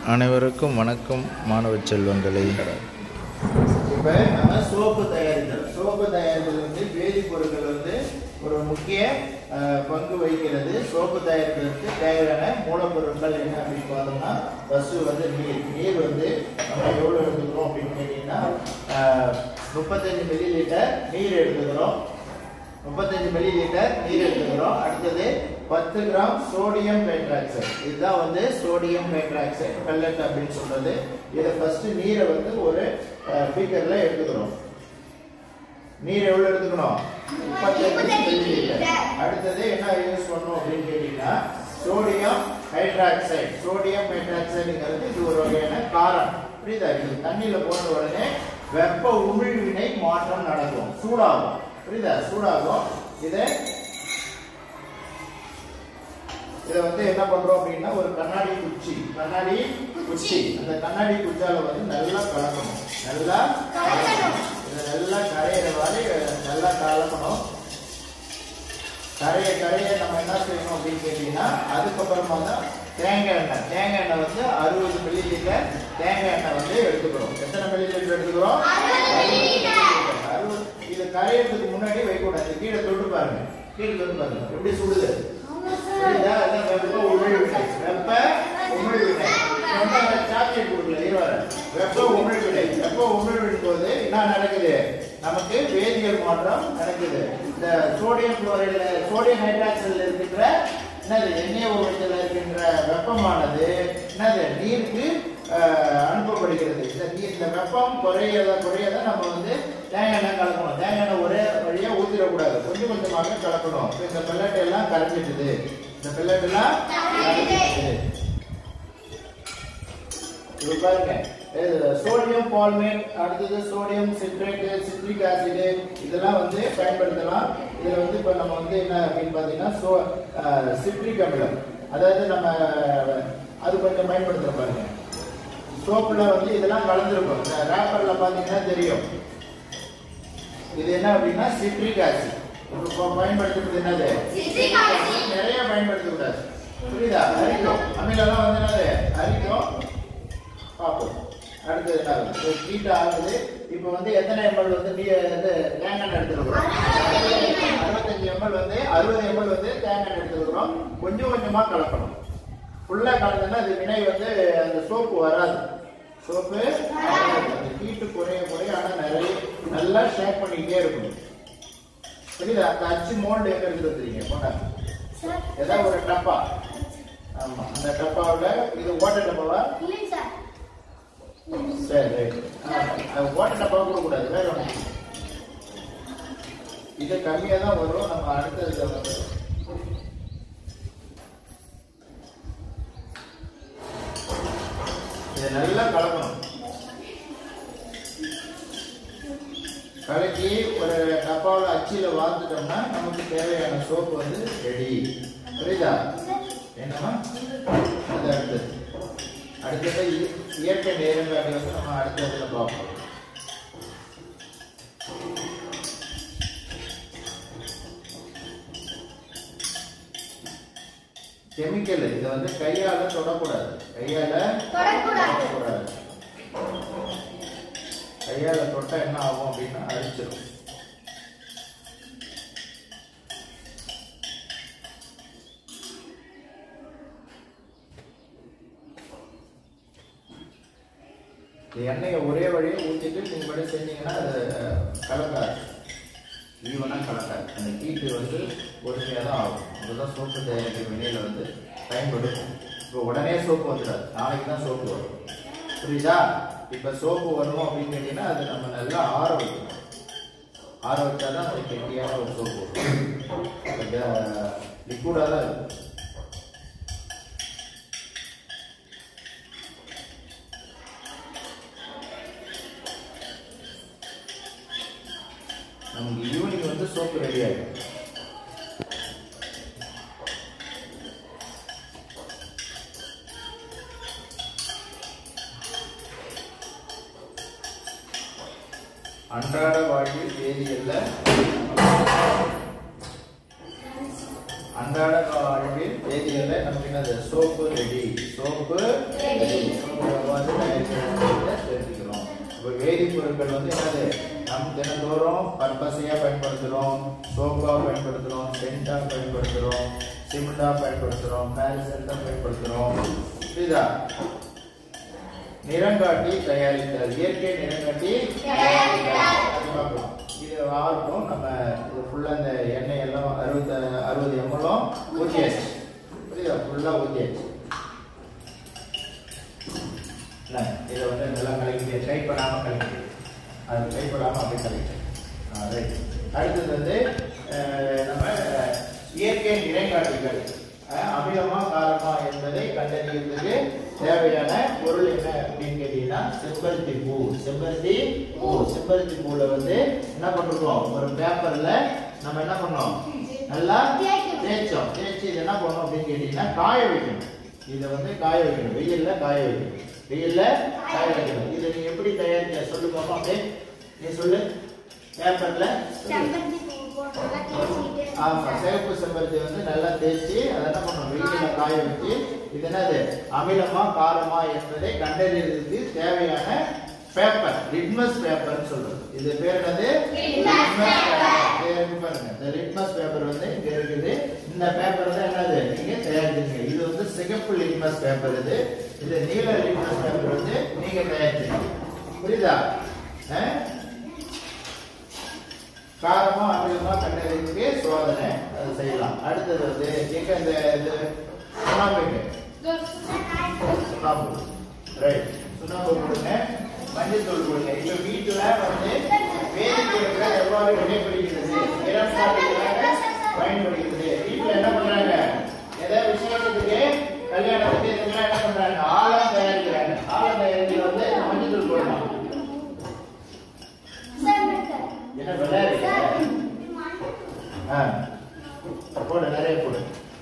அனைவருக்கும் வணக்கம் மாணவ செல்வங்களே. இப்போ நம்ம சோப்பு தயாரித்தல் வந்து வேதிப்பொருட்கள் வந்து ஒரு முக்கிய பங்கு வகிக்கிறது. சோப்பு தயாரிக்கிறதுக்கு தேவையான மூலப்பொருட்கள் என்ன அப்படின்னு பார்த்தோம்னா, ஃபர்ஸ்ட் வந்து நீர் வந்து நம்ம எவ்வளோ எடுத்துக்கிறோம் அப்படின்னு கேட்டிங்கன்னா 35 மில்லிலிட்டர் நீர் எடுத்துக்கிறோம். 35 மில்லிலிட்டர் நீர் எடுத்துக்கிறோம். அடுத்தது 10 கிராம் சோடியம் ஹைட்ராக்சைடு. இதுதான் வந்து சோடியம் ஹைட்ராக்சைடு பெல்லட் அப்படின்னு சொல்றது. இதை ஃபர்ஸ்ட் நீரை வந்து ஒரு பீக்கர்ல எடுத்துக்கிறோம். நீர் எவ்வளவு எடுத்துக்கணும்? 35 மில்லிலிட்டர். அடுத்தது என்ன யூஸ் பண்ணணும் அப்படின்னு கேட்டீங்கன்னா, சோடியம் ஹைட்ராக்சைடு. சோடியம் ஹைட்ராக்சைடுங்கிறது இது ஒரு வகையான காரம். புரியுதா? இது தண்ணியில போன உடனே வெப்ப உமிழ்வினை மாற்றம் நடக்கும், சூடாகும். புரியுதா? சூடாகும். இதை வந்து என்ன பண்றோம் அப்படின்னா, ஒரு கண்ணாடி குச்சி அந்த கண்ணாடி குச்சால வந்து நல்லா கலக்கணும். இதை நல்லா கரையிற மாதிரி நல்லா கலக்கணும். கரைய நம்ம என்ன செய்யணும் அப்படின்னு கேட்டீங்கன்னா, அதுக்கப்புறமா தான் தேங்காய் எண்ணெய் வந்து 60 மில்லிலிட்டர் தேங்காய் எண்ணெய் வந்து எடுத்துக்கிறோம். எத்தனை மில்லிலிட்டர் எடுத்துக்கிறோம்? 60. இது கரையிறதுக்கு முன்னாடி வைக்கூடாது. கீழே தொட்டு பாருங்க. எப்படி சுடுது? வெப்ப உமிழ்வினை. சாக்லேட் கொடுக்கல, வெப்ப உமிழ்வின் போது என்ன நடக்குது? நமக்கு வேதியியல் மாற்றம் நடக்குது. இந்த சோடியம் குளோரைடுல, சோடியம் ஹைட்ராக்சைடுல இருக்கின்ற NaOH இருக்கின்ற வெப்பமானது நீருக்கு அனுப்பப்படுகிறது. இந்த வெப்பம் குறையத நம்ம வந்து தேங்காய் எண்ணெய் கலக்கணும். தேங்காய் எண்ணெய் ஒரே வழியா ஊத்திடக்கூடாது, கொஞ்சம் கொஞ்சமாக கலக்கணும். இந்த பெல்லட் எல்லாம் கரைஞ்சிட்டுது. இது பாருங்க, சோடியம் பால்மேட், அடுத்தது சோடியம் சிட்ரேட், சிட்ரிக் ஆசிட், இதெல்லாம் வந்து பயன்படுத்தலாம். இதுல வந்து இப்ப நம்ம வந்து என்ன அப்படின்னு பாத்தீங்கன்னா, சிட்ரிக் அமிலம், அதாவது நம்ம அது கொஞ்சம் பயன்படுத்துறோம். பாருங்க, சோப்புல வந்து இதெல்லாம் கலந்துருக்கும். இந்த ரேப்பர்ல பாத்தீங்கன்னா தெரியும். இது என்ன அப்படின்னா சிட்ரிக் ஆசிட். பயன்படுத்துறது என்னது? நிறைய பயன்படுத்தக்கூடாது. புரியுதா? அரிக்கும். அமிலெல்லாம் வந்து என்னது? அரிக்கும். பார்ப்போம். அடுத்தது என்ன ஹீட் ஆகுது. இப்போ வந்து எத்தனை எம்எல் வந்து தேங்காய் எண்ணெய் எடுத்துக்கிறோம்? 65 எம்எல் வந்து 60 எம்எல் வந்து தேங்காய் எண்ணெய் எடுத்துக்கிறோம். கொஞ்சமா கலக்கணும். ஃபுல்லா கலந்தோம்னா அது வினை வந்து அந்த சோப்பு வராது. சோப்பு ஹீட்டு குறைய ஆனா நிறைய நல்லா ஷேக் பண்ணிக்கிட்டே இருக்கணும். புரியுதா? அந்த அச்சு மோல்டு எங்க இருக்குது தெரியுங்க? போட்டாங்க ஏதாவது ஒரு டப்பா. ஆமா, அந்த டப்பாவில் இது ஓட்ட டப்பாவா? சரி, ரைட். ஓட்ட டப்பாவை கொடுக்கக்கூடாது, வேற ஒன்று. இது கம்மியாக தான் வரும். நம்ம அடுத்தது வந்து இதை நல்லா கலக்கணும். கலக்கி ஒரு டப்பாவில் அச்சில வார்த்துட்டோம்னா நமக்கு தேவையான சோப்பு வந்து ரெடி. புரியுதா? என்னமா அது அடுத்தது இயற்கை நேரங்காட்டி வந்து நம்ம அடுத்ததுல பார்ப்போம். கெமிக்கல் இதை வந்து கையால தொடக்கூடாது. கையால தொட்டா என்ன ஆகும் அப்படின்னா அரிச்சிடும். எண்ணெயை ஒரே வழியை ஊற்றிட்டு நீங்க மட்டும் செஞ்சீங்கன்னா அது கலக்காது, ஈவனா கலக்காது. அந்த ஹீட்டு வந்து பொறுமையாக தான் ஆகும். அதுதான் சோப்பு தயாரிக்கிற வினையில வந்து பயன்படுத்தும். இப்போ உடனே சோப்பு வந்துடாது, நாளைக்கு தான் சோப்பு வரும். புரியுதா? இப்போ சோப்பு வரணும் அப்படின்னு கேட்டீங்கன்னா அது நம்ம நல்லா ஆற வைக்கணும். ஆற வச்சாதான் அது கெட்டியான ஒரு சோப்பு வரும். லிக்விடாக தான் இருக்கும். நமக்கு ஈவினிங் வந்து சோப்பு ரெடி ஆகிடும். அன்றாட வாழ்வில் வேதியியல்ல நமக்கு என்னது? Soap ready. பொருட்கள் வந்து என்னது நம்ம தினந்தோறும் பர்பஸையா பயன்படுத்துறோம், சோப்பா பயன்படுத்துறோம், சென்டா பயன்படுத்துறோம், சிமெண்டா பயன்படுத்துறோம், பாரிசென்டா பயன்படுத்துறோம். புரியுதா? நிறங்காட்டி தயாரித்தல், இயற்கை நிறங்காட்டி தயாரித்தல். இது ஆகும். நம்ம இது ஃபுல்லா இந்த எண்ணெய் எல்லாம் 60 ml ஊத்தியாச்சு. புரியுதா? ஃபுல்லா ஊத்தியாச்சு. இதை வந்து நல்லா கலக்கி கைப்படாம கலக்கி, அது கைப்படாம அப்படியே கலக்கி. அடுத்தது வந்து நம்ம இயற்கை நிறங்காட்டிகள் அமிலமா காரமா என்பதை கண்டறியறதுக்கு தேவையான பொருள் என்ன அப்படின்னு கேட்டீங்கன்னா செம்பருத்தி பூ. செம்பருத்தி பூல வந்து என்ன பண்ணிருக்கோம், ஒரு பேப்பர்ல நம்ம என்ன பண்ணோம், நல்லா தேய்ச்சோம். தேய்ச்சி இது என்ன பண்ணோம் அப்படின்னு கேட்டீங்கன்னா காய வைக்கணும். இதை வந்து காய வைக்கணும், வெயில்ல காய வைக்கணும். இதை நீ எப்படி தயாரிக்க சொல்லு பாப்போம். அப்படியே நீ சொல்லு. பேப்பர்ல ஆமா, சிவப்பு செம்பருத்தி வந்து நல்லா தேய்ச்சி அதை என்ன பண்ணணும், வெயில காய வச்சு இது என்னது அமிலமா காரமா என்பதை கண்டறியறதுக்கு தேவையான பேப்பர், லிட்மஸ் பேப்பர்னு சொல்றது. இது பேர் என்னது? பாருங்க, இந்த லிட்மஸ் பேப்பர் வந்து இங்க இருக்குது. இந்த பேப்பர் தான் என்னது நீங்க தயாரிச்சீங்க. இது வந்து சிகப்பு லிட்மஸ் பேப்பர். இது நீல லிட்மஸ் பேப்பர் வந்து நீங்க தயாரிச்சீங்க. புரியுதா? காரமா அமிலமா கண்டறியறதுக்கு சோதனை அது செய்யலாம். அடுத்தது வந்து எங்க இந்த சுண்ணாம்பு, ரைட், சுண்ணாம்பு கொடுங்க, மஞ்சள் தூள் கொடுங்க. இப்ப வீட்டுல வந்து வேதிப்பொருட்கள் எவ்வாறு வினைபடுகிறது, பயன்படுகிறது. வீட்டுல என்ன பண்றாங்க, ஏதாவது விசேஷத்துக்கு கல்யாணத்துக்கு இதெல்லாம் என்ன பண்றாங்க, ஆழம் தயாரிக்கிறாங்க. ஆழம் தயாரிக்கிறதுல வந்து மஞ்சள் தூள் போடணும். என்ன விளையாடு போடு, நிறைய போடு,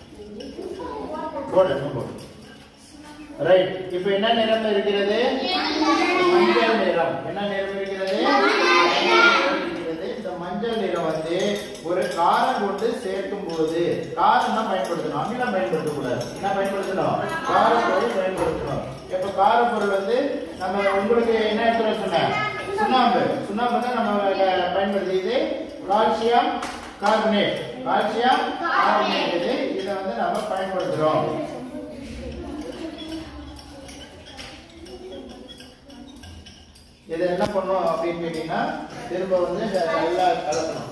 போடு. ரைட். இப்ப என்ன நிறம் இருக்கிறது? மஞ்சள் நிறம். என்ன நிறம் இருக்கிறது? இந்த மஞ்சள் நிறம் வந்து ஒரு காரம் கொண்டு சேர்க்கும் போது, காரம் தான் பயன்படுத்தணும், அமிலம் பயன்படுத்த கூடாது. என்ன பயன்படுத்தணும்? காரப்பொருள் பயன்படுத்தணும். இப்ப காரப்பொருள் வந்து நம்ம உங்களுக்கு என்ன எடுத்து சொன்னேன், சுண்ணாம்பு. சுண்ணாம்பு தான் நம்ம பயன்படுத்தி. இது கால்சியம் கார்பனேட். கால்சியம் கார்பனேட் இதை வந்து நம்ம பயன்படுத்துறோம். இதை என்ன பண்ணோம் அப்படின்னு கேட்டீங்கன்னா திரும்ப வந்து நல்லா கலக்கணும்.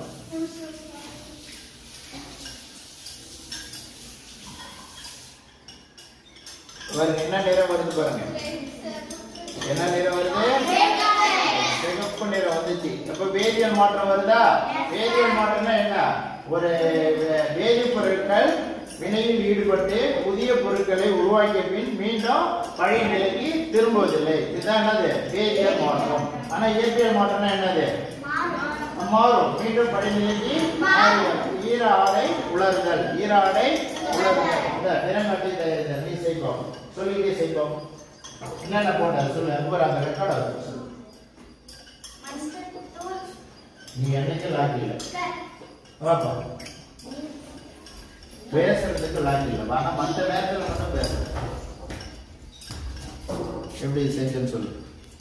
பாருங்க என்ன நிறம் வருது, பாருங்க என்ன நிறம் வருது, சிகப்பு நிறம் வந்துச்சு. அப்ப வேதியியல் மாற்றம் வருதா? வேதியியல் மாற்றம்னா என்ன, ஒரு வேதிப்பொருட்கள் வினையில் ஈடுபட்டு புதிய பொருட்களை உருவாக்கிய பின் மீண்டும் பழைய நிலைக்கு திரும்புவதில்லை. இதுதான் என்னது வேதியியல் மாற்றம். ஆனா இயற்பியல் மாற்றம்னா என்னது, மாறும், மீண்டும் பழைய நிலைக்கு ஈர ஆடை உலர்தல். ஈர ஆடை உலர்தல். இந்த நிறங்காட்டி தயாரித்தல். நீ செய்வோம், சொல்லிட்டே செய்வோம். என்னென்ன போட்ட சொல்லு, அந்த ரெக்கார்ட் ஆகுது. நீ என்னைக்கு லாக்கில வாப்பா, பேசுறதுக்கு லாக்கில வா, ஆனா மற்ற நேரத்தில் மட்டும் பேச. எப்படி செஞ்சேன்னு சொல்லு.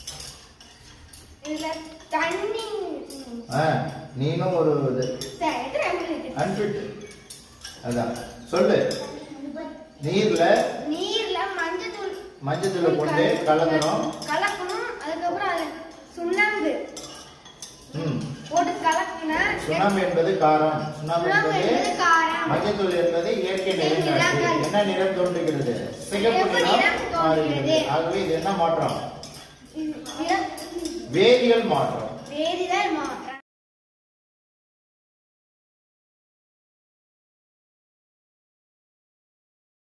நீனும் ஒரு அன்பிட் அதான் சொல்லு. நீர்ல மஞ்சத்தூள் போட்டு கலக்கணும். அதுக்கப்புறம் சுண்ணாம்பு போட்டு கலக்கினா, சுண்ணாம்பு என்பது காரம், சுண்ணாம்பு என்பது மஞ்சத்தூள் என்பது இயற்கை நிறங்காட்டி. என்ன நிறம் தோன்றுகிறது, சிகப்பு நிறம் மாறுகிறது. ஆகவே இது என்ன மாற்றம், வேதியியல் மாற்றம்.